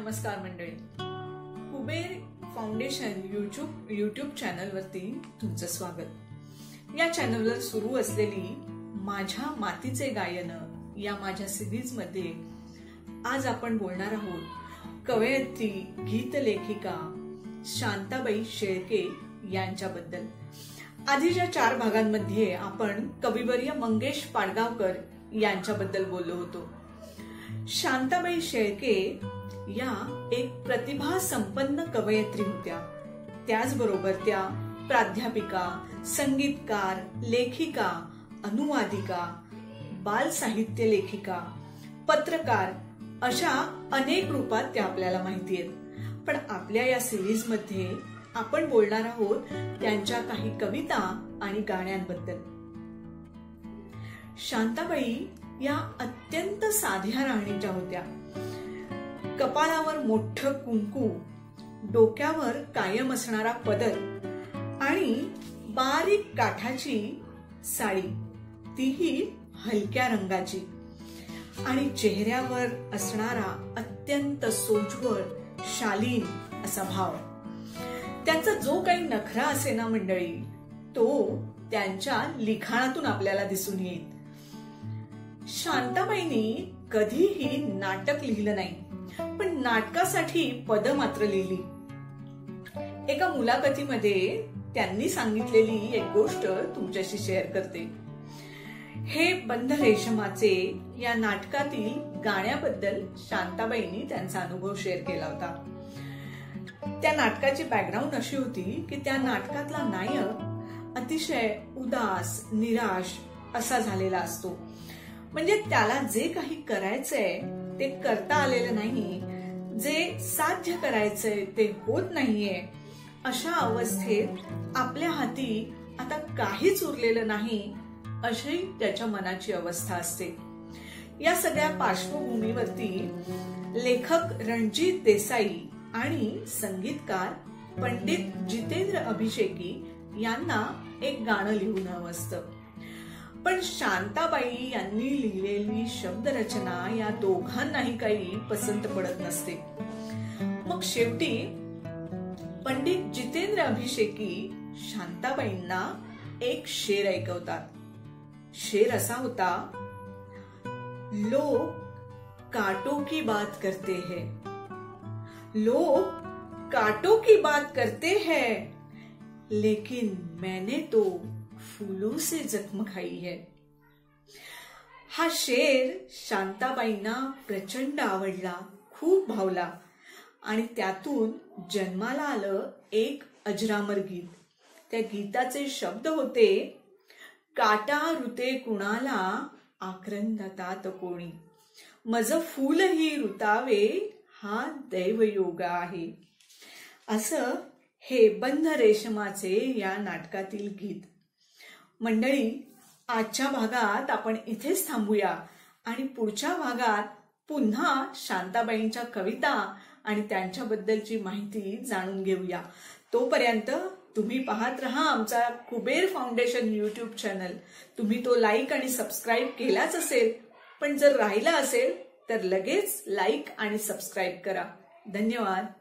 नमस्कार मंडळी, Kuber foundation YouTube channel वरती तुमचं स्वागत। या चॅनलवर सुरू असलेली माझ्या मातीचे गायन या माझ्या सिरीज मध्ये आज आपण बोलणार आहोत कवयित्री गीत लेखिका शांताबाई शेळके यांच्याबद्दल। आधीच्या 4 भागांमध्ये आपण कविवर्य मंगेश पाडगावकर यांच्याबद्दल बोललो होतो। शांताबाई शेळके या एक प्रतिभा संपन्न कवयित्री होत्या। त्याचबरोबर त्या प्राध्यापिका, संगीतकार, लेखिका, अनुवादिका, बाल साहित्य लेखिका, पत्रकार अशा अनेक रूपात त्या आपल्याला माहिती आहेत। पण आपल्या या सिरीज मध्ये आपण बोलणार आहोत त्यांच्या काही कविता आणि गाण्यांबद्दल। शांताबाई या अत्यंत साध्या राहणीच्या होत्या। कपाळावर मोठं कुंकू, डोक्यावर कायम असणारा पदर आणि बारीक काठाची साडी, तीही हलक्या रंगाची, आणि चेहऱ्यावर असणारा अत्यंत सोज्वळ शालीन असा भाव। त्यांचा जो काही नखरा असे ना मंडळी, तो त्यांच्या लिखाणातून आपल्याला दिसून येईल। शांताबाईंनी कधीही नाटक लिहिलं नाही, पण नाटकासाठी पद मात्र लिहिली। एका मुलाखतीमध्ये त्यांनी सांगितलेली एक गोष्ट तुमच्याशी शेअर करते। हे बंध रेशमाचे या नाटकातील गाण्याबद्दल शांताबाईंनी त्यांचा अनुभव शेअर केला होता। त्या नाटकाची बॅकग्राऊंड अशी होती की त्या नाटकातला नायक अतिशय उदास, निराश असा झालेला असतो। म्हणजे त्याला जे काही करायचंय ते करता आलेलं नाही, जे साध्य करायचंय ते होत नाहीये, अशा अवस्थेत आपल्या हाती आता काहीच उरलेलं नाही, अशी त्याच्या मनाची अवस्था असते। या सगळ्या पार्श्वभूमीवरती लेखक रणजित देसाई आणि संगीतकार पंडित जितेंद्र अभिषेकी यांना एक गाणं लिहून हवं असतं। पण शांताबाई यांनी लिहिलेली शब्दरचना या दोघांनाही काही पसंत पडत नसते। मग शेवटी पंडित जितेंद्र अभिषेकी शांताबाईंना एक शेर ऐकवतात। शेर असा होता, लोग कांटों की बात करते हैं, लोग कांटों की बात करते हैं, लेकिन मैंने तो फूलों से जख्म खाई है। हा शेर शांताबाईंना प्रचंड आवडला, खूप भावला, आणि त्यातून जन्माला आलं एक अजरामर गीत। त्या गीताचे शब्द होते, काटा रुते कुणाला आक्रंदतात कोणी, मज फूलही रुतावे हा दैवयोग आहे। असं हे बंध रेशमाचे या नाटकातील गीत। मंडळी, आजच्या भागात आपण इथेच थांबूया आणि पुढच्या भागात पुन्हा शांताबाईंच्या कविता आणि त्यांच्याबद्दलची माहिती जाणून घेऊया। तोपर्यंत तुम्ही पाहत रहा आमचा कुबेर फाउंडेशन यूट्यूब चॅनल। तुम्ही तो लाईक आणि सबस्क्राईब केलाच असेल, पण जर राहिला असेल तर लगेच लाईक आणि सबस्क्राईब करा। धन्यवाद।